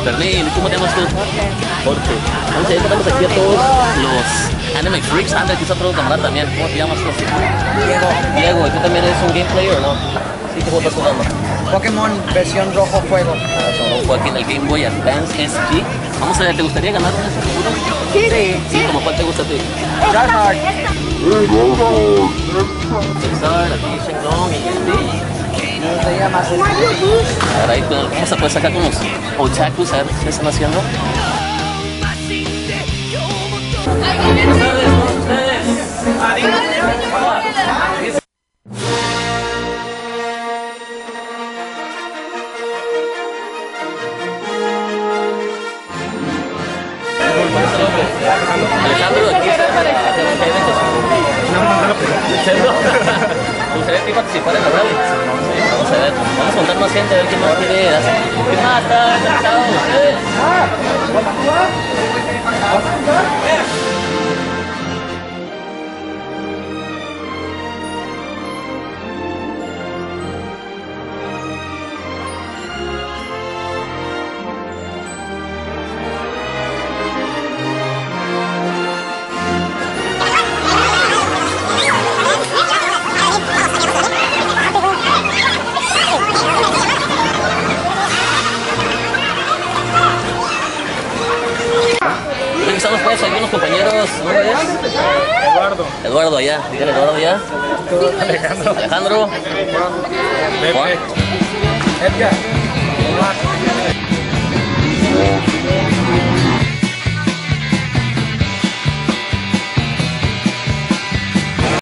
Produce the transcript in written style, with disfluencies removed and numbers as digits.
Fermín, ¿cómo te llamas tú? Jorge. Vamos a ver, tenemos aquí a todos los Anime Freaks. Anda, aquí está otro camarada también. ¿Cómo te llamas tú? Diego. Diego, ¿y tú también eres un game player o no? Sí, ¿qué juego estás jugando? Pokémon versión rojo fuego. Un juego aquí en el Game Boy Advance SG. Vamos a ver, ¿te gustaría ganar un ese seguro? Sí. Sí, ¿como cuál te gusta a ti? Tryhard. Pixar, aquí Shenlong y este. Me gustaría más este. Ahora ahí vamos a poder sacar con los otakus, a ver qué están haciendo. Buenas tardes, todos ustedes. Alejandro, aquí está para hacer un eventos. ¿Te gustaría que participar en la rally? Sí, vamos a ver, vamos a contar más gente, a ver quién más quiere hacer. ¿Qué más están conectados ustedes? Estamos pues aquí unos compañeros, ¿no es? Eduardo. Eduardo allá, dígale Eduardo allá. Alejandro. Alejandro. Juan. Edgar.